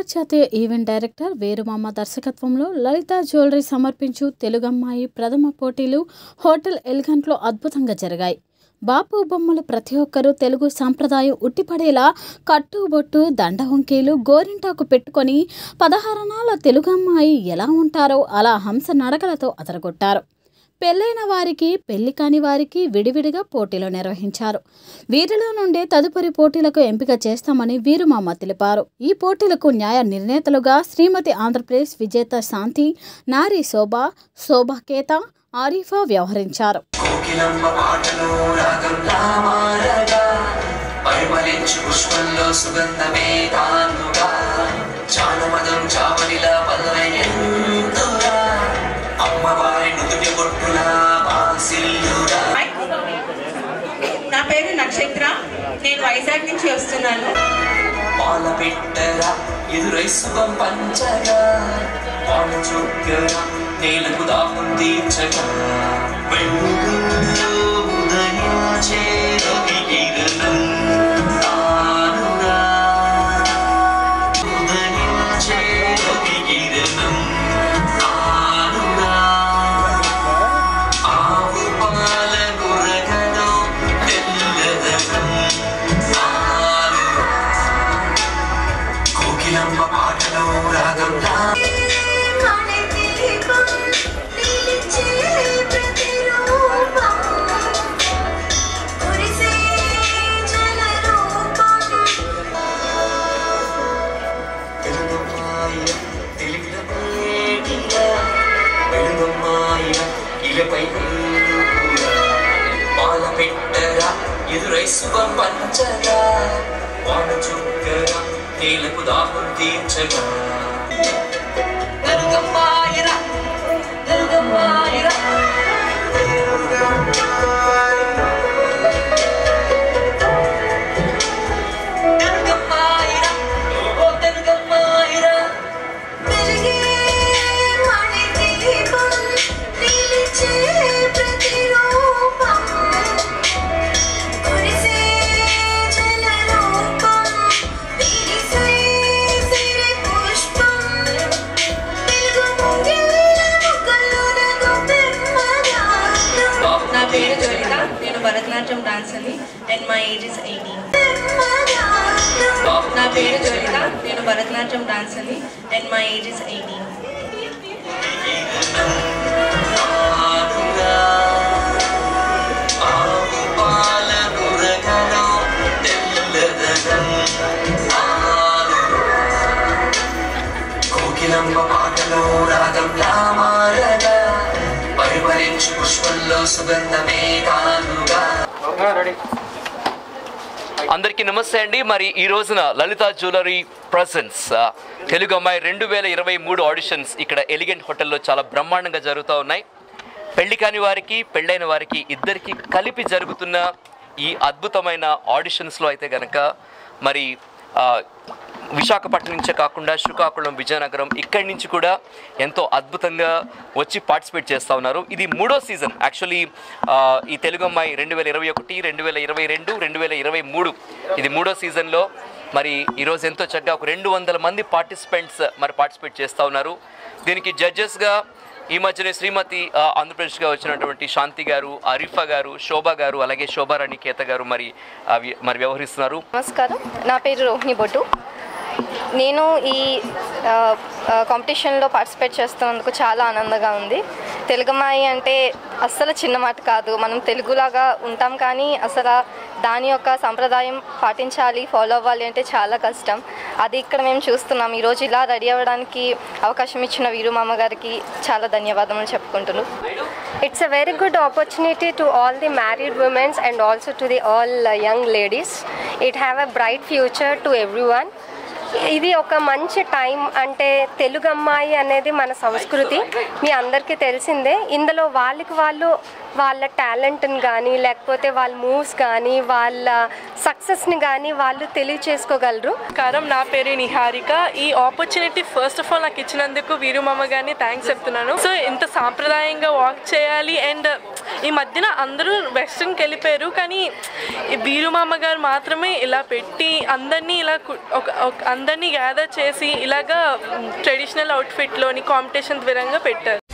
అంతర్జాతీయ event director వేరుమామ దర్శకత్వంలో లలిత jewellery సమర్పించు తెలుగమ్మాయి ప్రథమ పోటీలు హోటల్ ఎలిగెంట్లో అద్భుతంగా జరిగాయి. బాపు బొమ్మలు ప్రతి ఒక్కరూ తెలుగు సంప్రదాయం ఉట్టిపడేలా కట్టుబొట్టు దండవంకీలు గోరింటాకు పెట్టుకొని 16 తెలుగమ్మాయి ఎలా ఉంటారో అలా హంస నడకలతో అదరగొట్టారు. పెళ్లైన వారికి పెళ్లి కాని వారికి విడివిడిగా పోటీలు నిర్వహించారు. వీరిలో నుండి తదుపరి పోటీలకు ఎంపిక చేస్తామని వీరుమామ తెలిపారు. ఈ పోటీలకు న్యాయ నిర్ణేతలుగా శ్రీమతి ఆంధ్రప్రదేశ్ విజేత శాంతి, నారీ 𝐏𝐫𝐸 𝐅𝐸𝐻 వ్యవహరించారు. నా పేరు నక్షత్ర, నేను వైజాగ్ నుంచి వస్తున్నాను. Bharatanatyam డాన్సర్ని and my age is 18. నా పేరు జ్యోతిక, నేను Bharatanatyam డాన్సర్ని and my age is 18. అందరికీ నమస్తే అండి. మరి ఈ రోజున లలిత జ్యువెలరీ ప్రెజెన్స్ తెలుగు అమ్మాయి 2023 ఆడిషన్స్ ఇక్కడ ఎలిగెంట్ హోటల్లో చాలా బ్రహ్మాండంగా జరుగుతూ ఉన్నాయి. పెళ్లి కాని వారికి పెళ్ళైన వారికి ఇద్దరికి కలిపి జరుగుతున్న ఈ అద్భుతమైన ఆడిషన్స్లో అయితే కనుక మరి విశాఖపట్నం నుంచే కాకుండా శ్రీకాకుళం, విజయనగరం ఇక్కడి నుంచి కూడా ఎంతో అద్భుతంగా వచ్చి పార్టిసిపేట్ చేస్తూ ఉన్నారు. ఇది 3వ సీజన్. యాక్చువల్లీ ఈ తెలుగు అమ్మాయి 2021, 2022, 2023 ఇది 3వ సీజన్లో మరి ఈరోజు ఎంతో చక్కగా ఒక 200 మంది పార్టిసిపెంట్స్ మరి పార్టిసిపేట్ చేస్తూ ఉన్నారు. దీనికి జడ్జెస్గా ఈ మధ్యనే శ్రీమతి ఆంధ్రప్రదేశ్గా వచ్చినటువంటి శాంతి గారు, అరీఫా గారు, శోభ గారు, అలాగే శోభారాణి కేత గారు మరి వ్యవహరిస్తున్నారు. నమస్కారం, నా పేరు రోహిణి బొట్టు. నేను ఈ కాంపిటీషన్లో పార్టిసిపేట్ చేస్తున్నందుకు చాలా ఆనందంగా ఉంది. తెలుగమ్మాయి అంటే అస్సలు చిన్న మాట కాదు. మనం తెలుగులాగా ఉంటాం కానీ అసలు దాని యొక్క సంప్రదాయం పాటించాలి, ఫాలో అవ్వాలి అంటే చాలా కష్టం. అది ఇక్కడ మేము చూస్తున్నాం. ఈరోజు ఇలా రెడీ అవ్వడానికి అవకాశం ఇచ్చిన వీరుమామ గారికి చాలా ధన్యవాదములు చెప్పుకుంటున్నాను. It's a very good opportunity to all the married women and also to the all young ladies. It have a bright future to everyone. ఇది ఒక మంచి టైం. అంటే తెలుగు అమ్మాయి అనేది మన సంస్కృతి, మీ అందరికీ తెలిసిందే. ఇందులో వాళ్ళ టాలెంట్ని కానీ లేకపోతే వాళ్ళ మూవ్స్ కానీ వాళ్ళ సక్సెస్ని కానీ వాళ్ళు తెలియచేసుకోగలరు. నా పేరు నిహారిక. ఈ ఆపర్చునిటీ ఫస్ట్ ఆఫ్ ఆల్ నాకు ఇచ్చినందుకు వీరుమామ గారిని థ్యాంక్స్ చెప్తున్నాను. సో ఇంత సాంప్రదాయంగా వాక్ చేయాలి అండ్ ఈ మధ్యన అందరూ వెస్ట్రన్కి వెళ్ళిపోయారు, కానీ వీరుమామ గారు మాత్రమే ఇలా పెట్టి అందరినీ ఇలా అందరినీ గ్యాదర్ చేసి ఇలాగా ట్రెడిషనల్ అవుట్ఫిట్లోని కాంపిటీషన్ విధంగా పెట్టారు.